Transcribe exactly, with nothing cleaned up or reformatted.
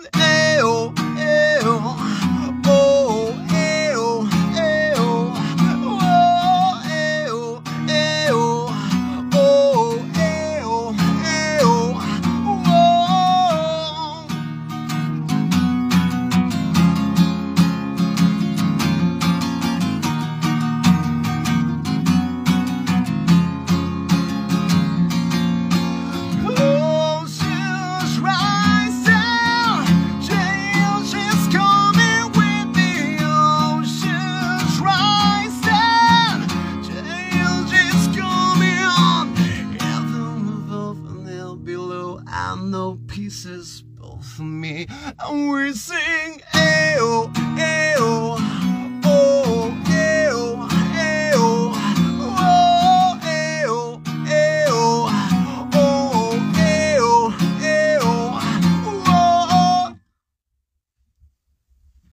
ayo, ayo, oh, ayo, ayo, oh, ayo, ayo, oh, ayo, ayo, oh. Oceans rising, change is coming with the oceans rising, change is coming on. Heaven above and hell below, I know peace is both for me, and we sing.